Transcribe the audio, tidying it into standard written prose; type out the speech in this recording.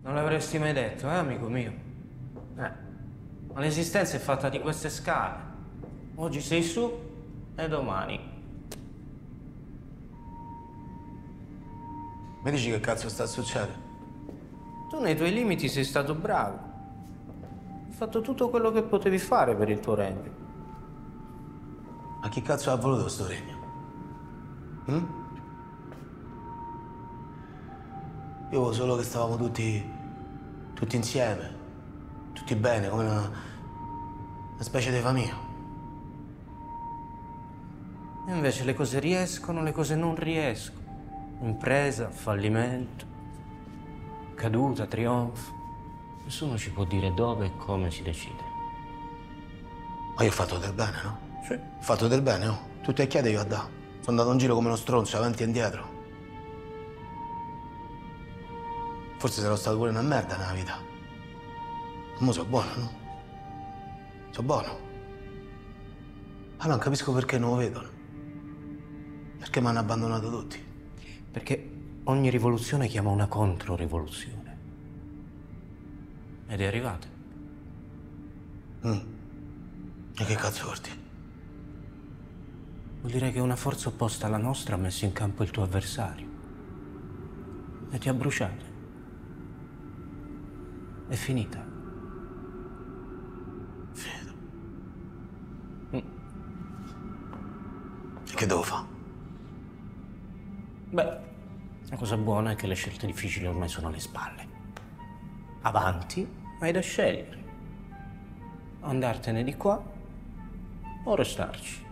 Non l'avresti mai detto, amico mio? Ma l'esistenza è fatta di queste scale. Oggi sei su e domani. Mi dici che cazzo sta succedendo? Tu nei tuoi limiti sei stato bravo. Hai fatto tutto quello che potevi fare per il tuo regno. Ma chi cazzo ha voluto sto regno? Io volevo solo che stavamo tutti insieme, tutti bene, come una specie di famiglia. E invece le cose riescono, le cose non riescono. Impresa, fallimento, caduta, trionfo. Nessuno ci può dire dove e come si decide. Ma io ho fatto del bene, no? Sì. Ho fatto del bene, oh. Tutte le chiede io a da. Sono andato in giro come uno stronzo, avanti e indietro. Forse sarò stato pure una merda nella vita. Ma sono buono, no? Sono buono. Ma non capisco perché non lo vedono. Perché mi hanno abbandonato tutti. Perché ogni rivoluzione chiama una controrivoluzione. Ed è arrivata. E che cazzo vuol dire? Vuol dire che una forza opposta alla nostra ha messo in campo il tuo avversario. E ti ha bruciato. È finita. Finito. E che devo fare? Beh, la cosa buona è che le scelte difficili ormai sono alle spalle. Avanti, hai da scegliere. Andartene di qua o restarci.